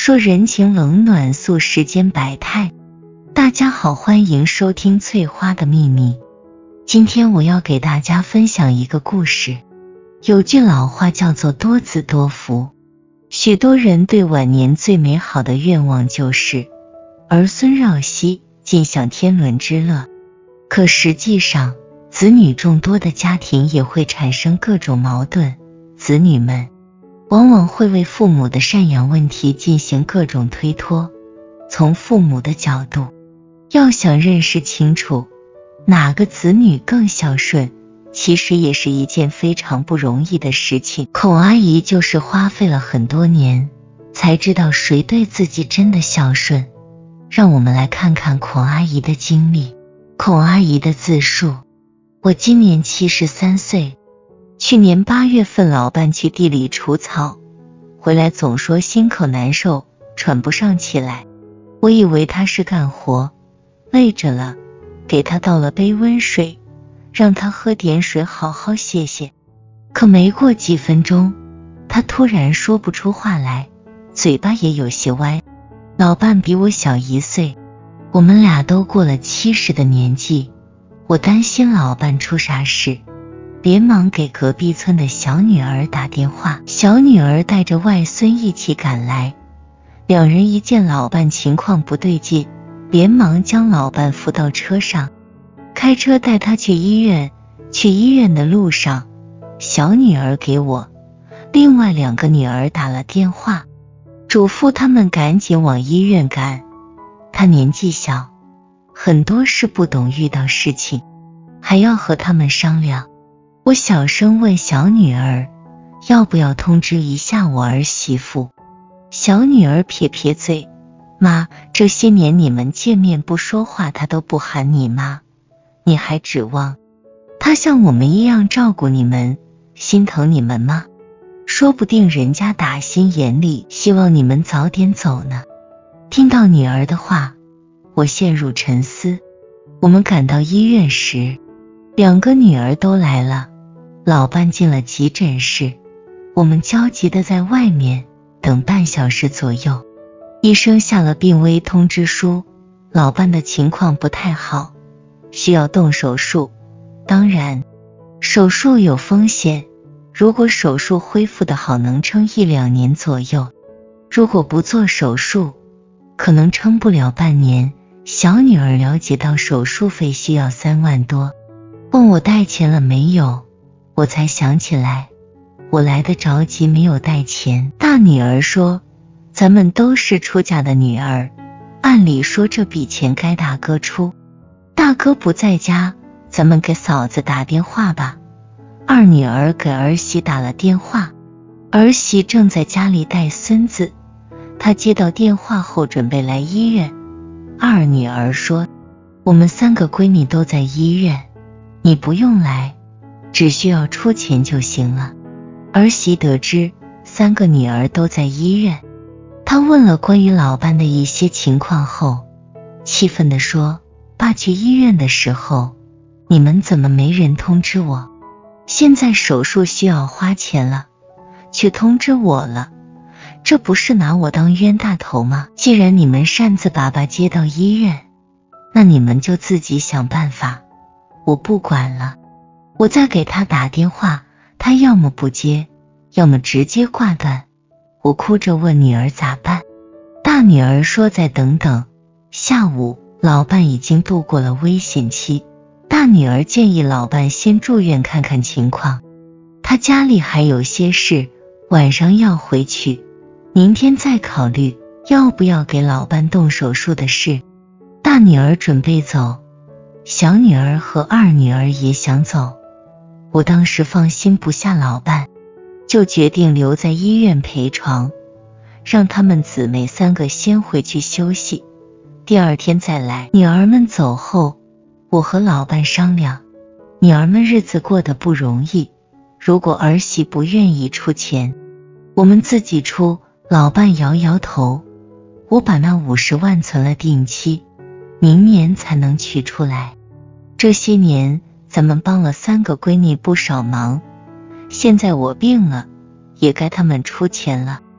说人情冷暖，诉世间百态。大家好，欢迎收听翠花的秘密。今天我要给大家分享一个故事。有句老话叫做多子多福，许多人对晚年最美好的愿望就是儿孙绕膝，尽享天伦之乐。可实际上，子女众多的家庭也会产生各种矛盾，子女们往往会为父母的赡养问题进行各种推脱。从父母的角度，要想认识清楚哪个子女更孝顺，其实也是一件非常不容易的事情。孔阿姨就是花费了很多年才知道谁对自己真的孝顺。让我们来看看孔阿姨的经历。孔阿姨的自述：我今年73岁，去年8月份老伴去地里除草，回来总说心口难受，喘不上气来。我以为他是干活累着了，给他倒了杯温水，让他喝点水好好歇歇。可没过几分钟，他突然说不出话来，嘴巴也有些歪。老伴比我小1岁，我们俩都过了70的年纪，我担心老伴出啥事，连忙给隔壁村的小女儿打电话。小女儿带着外孙一起赶来，两人一见老伴情况不对劲，连忙将老伴扶到车上，开车带他去医院。去医院的路上，小女儿给我另外2个女儿打了电话，嘱咐他们赶紧往医院赶。她年纪小，很多事不懂，遇到事情还要和他们商量。我小声问小女儿要不要通知一下我儿媳妇。小女儿撇撇嘴：妈，这些年你们见面不说话，她都不喊你妈，你还指望她像我们一样照顾你们，心疼你们吗？说不定人家打心眼里希望你们早点走呢。听到女儿的话，我陷入沉思。我们赶到医院时，2个女儿都来了，老伴进了急诊室，我们焦急地在外面等半小时左右。医生下了病危通知书，老伴的情况不太好，需要动手术。当然，手术有风险，如果手术恢复得好，能撑1-2年左右，如果不做手术，可能撑不了半年。小女儿了解到手术费需要3万多，问我带钱了没有，我才想起来我来得着急，没有带钱。大女儿说，咱们都是出嫁的女儿，按理说这笔钱该大哥出，大哥不在家，咱们给嫂子打电话吧。二女儿给儿媳打了电话，儿媳正在家里带孙子，她接到电话后准备来医院。二女儿说，我们3个闺蜜都在医院，你不用来，只需要出钱就行了。儿媳得知3个女儿都在医院，她问了关于老伴的一些情况后，气愤地说，爸去医院的时候，你们怎么没人通知我？现在手术需要花钱了，却通知我了，这不是拿我当冤大头吗？既然你们擅自把爸接到医院，那你们就自己想办法，我不管了。我再给他打电话，他要么不接，要么直接挂断。我哭着问女儿咋办，大女儿说再等等。下午老伴已经度过了危险期，大女儿建议老伴先住院看看情况，他家里还有些事，晚上要回去，明天再考虑要不要给老伴动手术的事。大女儿准备走，小女儿和二女儿也想走。我当时放心不下老伴，就决定留在医院陪床，让她们姊妹3个先回去休息，第2天再来。女儿们走后，我和老伴商量，女儿们日子过得不容易，如果儿媳不愿意出钱，我们自己出。老伴摇摇头，我把那50万存了定期，明年才能取出来。这些年咱们帮了3个闺蜜不少忙，现在我病了，也该她们出钱了。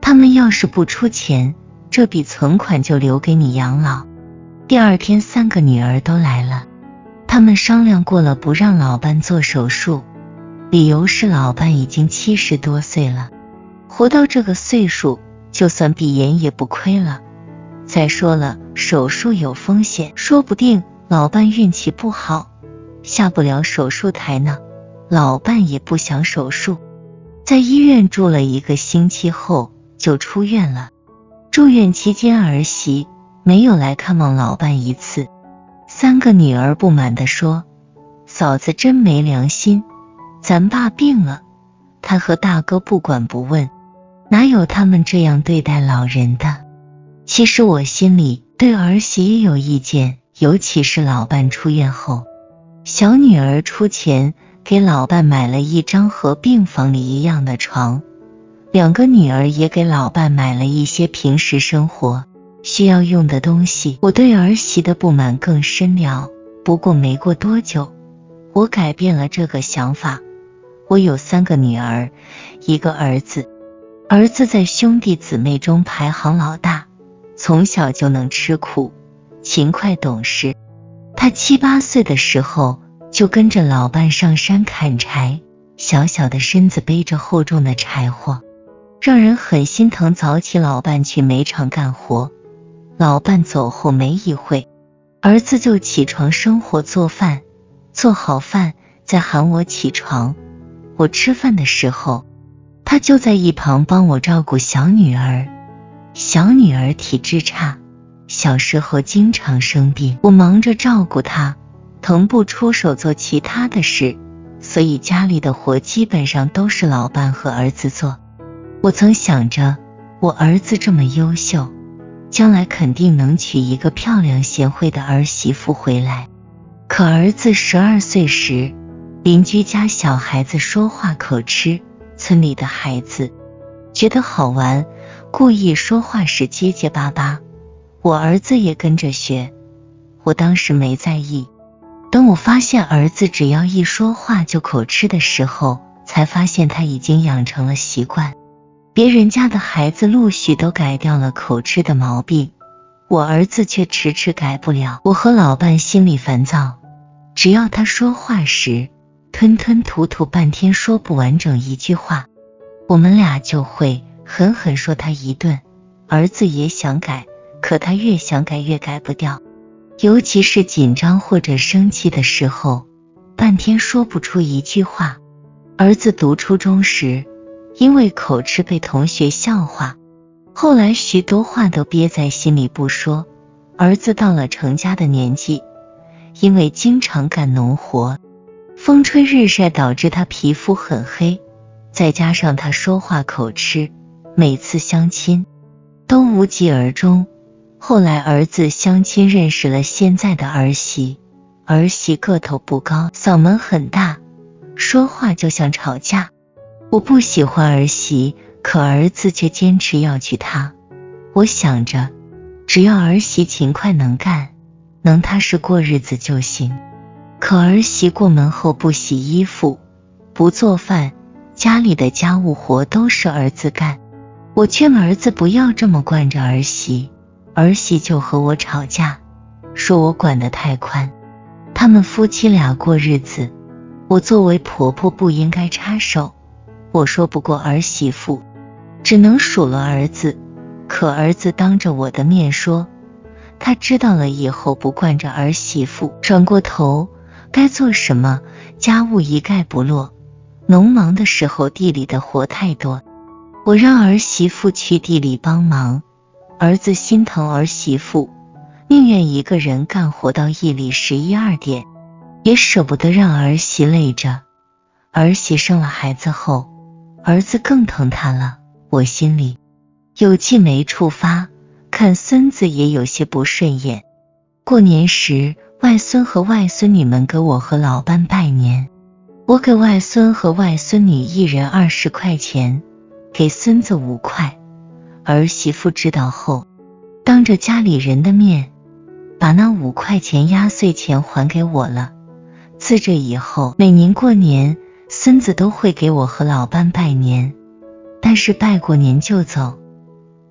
他们要是不出钱，这笔存款就留给你养老。第二天3个女儿都来了，他们商量过了不让老伴做手术，理由是老伴已经70多岁了，活到这个岁数，就算闭眼也不亏了。再说了，手术有风险，说不定老伴运气不好，下不了手术台呢。老伴也不想手术，在医院住了1个星期后就出院了。住院期间，儿媳没有来看望老伴一次。3个女儿不满地说：嫂子真没良心，咱爸病了，他和大哥不管不问，哪有他们这样对待老人的？其实我心里对儿媳也有意见，尤其是老伴出院后，小女儿出钱给老伴买了一张和病房里一样的床，2个女儿也给老伴买了一些平时生活需要用的东西。我对儿媳的不满更深了，不过没过多久，我改变了这个想法。我有3个女儿，1个儿子，儿子在兄弟姊妹中排行老大，从小就能吃苦，勤快懂事。他7、8岁的时候就跟着老伴上山砍柴，小小的身子背着厚重的柴火，让人很心疼。早起老伴去煤场干活，老伴走后没一会，儿子就起床生火做饭，做好饭再喊我起床。我吃饭的时候，他就在一旁帮我照顾小女儿。小女儿体质差，小时候经常生病，我忙着照顾她，腾不出手做其他的事，所以家里的活基本上都是老伴和儿子做。我曾想着，我儿子这么优秀，将来肯定能娶一个漂亮贤惠的儿媳妇回来。可儿子12岁时，邻居家小孩子说话口吃，村里的孩子觉得好玩，故意说话时结结巴巴，我儿子也跟着学。我当时没在意，等我发现儿子只要一说话就口吃的时候，才发现他已经养成了习惯。别人家的孩子陆续都改掉了口吃的毛病，我儿子却迟迟改不了。我和老伴心里烦躁，只要他说话时吞吞吐吐半天说不完整一句话，我们俩就会狠狠说他一顿。儿子也想改，可他越想改越改不掉，尤其是紧张或者生气的时候，半天说不出一句话。儿子读初中时，因为口吃被同学笑话，后来许多话都憋在心里不说。儿子到了成家的年纪，因为经常干农活，风吹日晒导致他皮肤很黑，再加上他说话口吃，每次相亲都无疾而终。后来儿子相亲认识了现在的儿媳，儿媳个头不高，嗓门很大，说话就像吵架。我不喜欢儿媳，可儿子却坚持要娶她。我想着，只要儿媳勤快能干，能踏实过日子就行。可儿媳过门后不洗衣服，不做饭，家里的家务活都是儿子干。我劝儿子不要这么惯着儿媳，儿媳就和我吵架，说我管得太宽。他们夫妻俩过日子，我作为婆婆不应该插手。我说不过儿媳妇，只能数落儿子。可儿子当着我的面说，他知道了以后不惯着儿媳妇，转过头该做什么家务一概不落。农忙的时候地里的活太多，我让儿媳妇去地里帮忙。儿子心疼儿媳妇，宁愿一个人干活到夜里11、12点，也舍不得让儿媳累着。儿媳生了孩子后，儿子更疼她了，我心里有气没处发，看孙子也有些不顺眼。过年时，外孙和外孙女们给我和老伴拜年，我给外孙和外孙女一人20块钱，给孙子5块。儿媳妇知道后，当着家里人的面，把那5块钱压岁钱还给我了。自这以后，每年过年，孙子都会给我和老伴拜年，但是拜过年就走，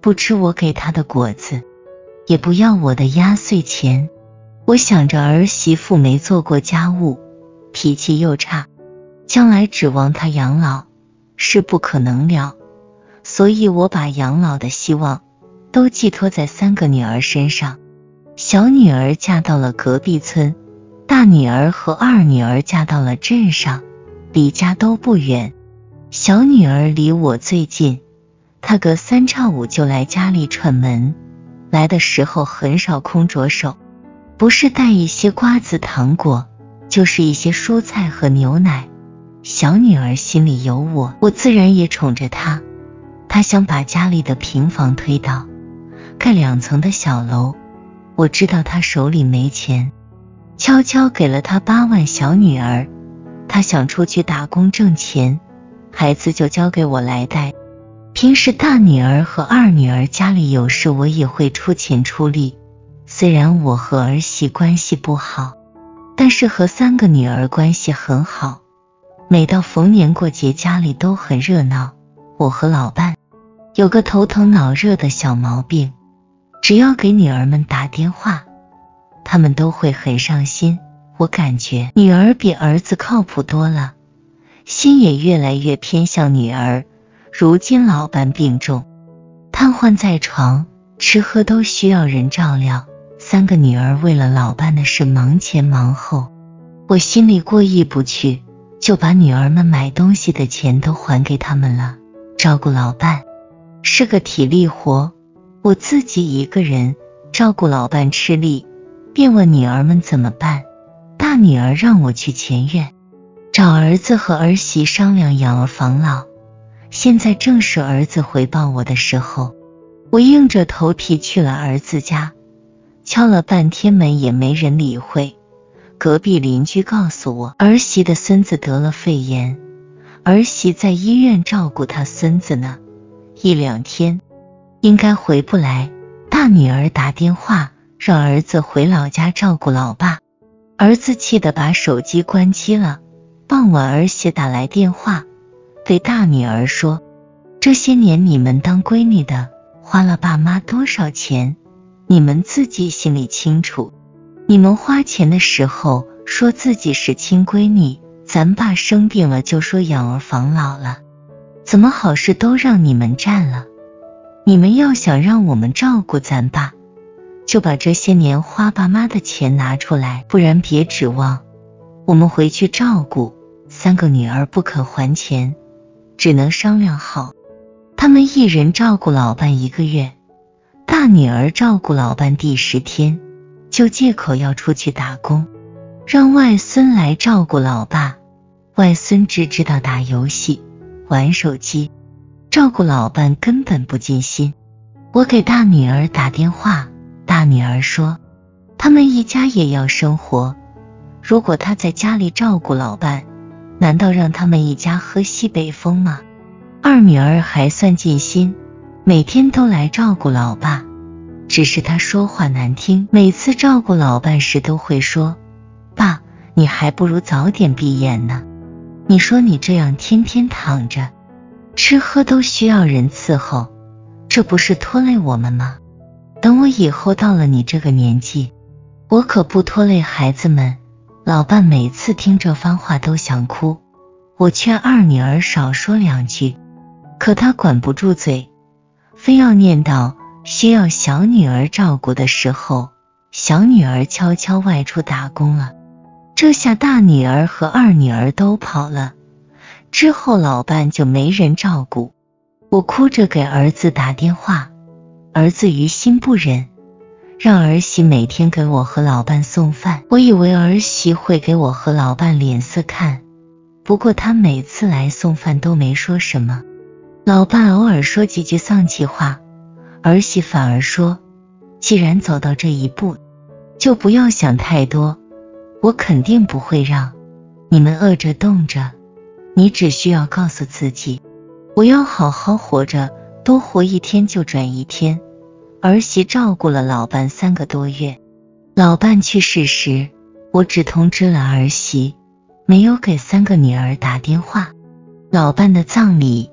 不吃我给他的果子，也不要我的压岁钱。我想着儿媳妇没做过家务，脾气又差，将来指望她养老是不可能了，所以我把养老的希望都寄托在3个女儿身上。小女儿嫁到了隔壁村，大女儿和二女儿嫁到了镇上，离家都不远。小女儿离我最近，她隔3差5就来家里串门，来的时候很少空着手，不是带一些瓜子糖果，就是一些蔬菜和牛奶。小女儿心里有我，我自然也宠着她。她想把家里的平房推倒，盖2层的小楼。我知道她手里没钱，悄悄给了她8万。小女儿她想出去打工挣钱，孩子就交给我来带。平时大女儿和二女儿家里有事，我也会出钱出力。虽然我和儿媳关系不好，但是和3个女儿关系很好。每到逢年过节，家里都很热闹。我和老伴有个头疼脑热的小毛病，只要给女儿们打电话，她们都会很上心。我感觉女儿比儿子靠谱多了，心也越来越偏向女儿。如今老伴病重，瘫痪在床，吃喝都需要人照料。3个女儿为了老伴的事忙前忙后，我心里过意不去，就把女儿们买东西的钱都还给他们了。照顾老伴是个体力活，我自己一个人照顾老伴吃力，便问女儿们怎么办。大女儿让我去前院找儿子和儿媳商量养儿防老，现在正是儿子回报我的时候。我硬着头皮去了儿子家，敲了半天门也没人理会。隔壁邻居告诉我，儿媳的孙子得了肺炎，儿媳在医院照顾他孙子呢，1、2天应该回不来。大女儿打电话让儿子回老家照顾老爸，儿子气得把手机关机了。傍晚儿媳打来电话，对大女儿说，这些年你们当闺女的花了爸妈多少钱，你们自己心里清楚。你们花钱的时候说自己是亲闺女，咱爸生病了就说养儿防老了，怎么好事都让你们占了？你们要想让我们照顾咱爸，就把这些年花爸妈的钱拿出来，不然别指望我们回去照顾。3个女儿不肯还钱，只能商量好，他们一人照顾老伴1个月。大女儿照顾老伴第10天，就借口要出去打工，让外孙来照顾老爸。外孙只知道打游戏玩手机，照顾老伴根本不尽心。我给大女儿打电话，大女儿说他们一家也要生活，如果她在家里照顾老伴，难道让他们一家喝西北风吗？二女儿还算尽心，每天都来照顾老爸，只是她说话难听，每次照顾老伴时都会说，爸，你还不如早点闭眼呢，你说你这样天天躺着，吃喝都需要人伺候，这不是拖累我们吗？等我以后到了你这个年纪，我可不拖累孩子们。老伴每次听这番话都想哭，我劝二女儿少说2句，可她管不住嘴，非要念叨需要小女儿照顾的时候，小女儿悄悄外出打工了。这下大女儿和二女儿都跑了，之后老伴就没人照顾。我哭着给儿子打电话，儿子于心不忍，让儿媳每天给我和老伴送饭。我以为儿媳会给我和老伴脸色看，不过她每次来送饭都没说什么，老伴偶尔说几句丧气话，儿媳反而说，既然走到这一步，就不要想太多，我肯定不会让你们饿着冻着，你只需要告诉自己，我要好好活着，多活1天就转1天。儿媳照顾了老伴3个多月，老伴去世时，我只通知了儿媳，没有给3个女儿打电话。老伴的葬礼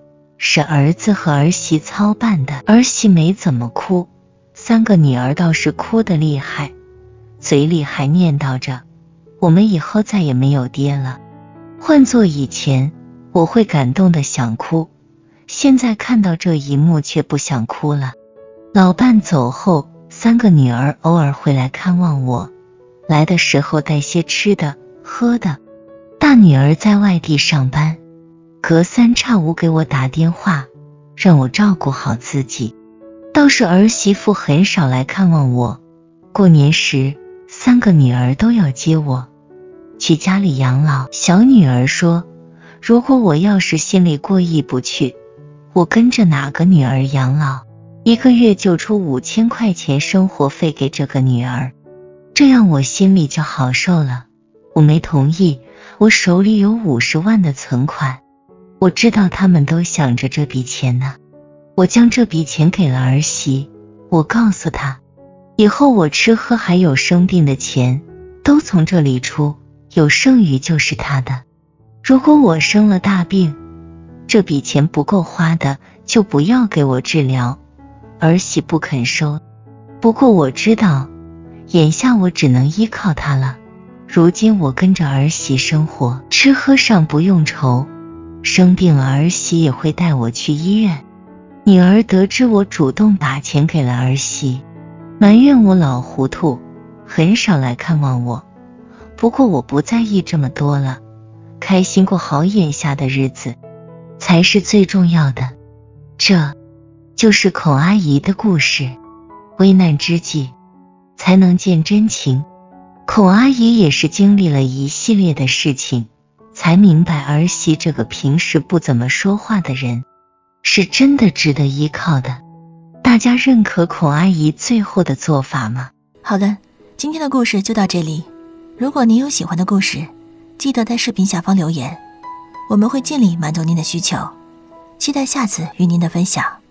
是儿子和儿媳操办的，儿媳没怎么哭，3个女儿倒是哭得厉害，嘴里还念叨着我们以后再也没有爹了。换做以前，我会感动得想哭，现在看到这一幕却不想哭了。老伴走后，3个女儿偶尔会来看望我，来的时候带些吃的喝的。大女儿在外地上班，隔三差五给我打电话，让我照顾好自己。倒是儿媳妇很少来看望我，过年时3个女儿都要接我去家里养老。小女儿说，如果我要是心里过意不去，我跟着哪个女儿养老，1个月就出5000块钱生活费给这个女儿，这样我心里就好受了。我没同意，我手里有50万的存款，我知道他们都想着这笔钱呢。我将这笔钱给了儿媳，我告诉她，以后我吃喝还有生病的钱都从这里出，有剩余就是她的。如果我生了大病，这笔钱不够花的就不要给我治疗。儿媳不肯收，不过我知道眼下我只能依靠她了。如今我跟着儿媳生活，吃喝上不用愁，生病了儿媳也会带我去医院。女儿得知我主动把钱给了儿媳，埋怨我老糊涂，很少来看望我。不过我不在意这么多了，开心过好眼下的日子才是最重要的。这就是孔阿姨的故事，危难之际才能见真情。孔阿姨也是经历了一系列的事情，才明白儿媳这个平时不怎么说话的人是真的值得依靠的。大家认可孔阿姨最后的做法吗？ 好的，今天的故事就到这里。如果您有喜欢的故事，记得在视频下方留言，我们会尽力满足您的需求。期待下次与您的分享。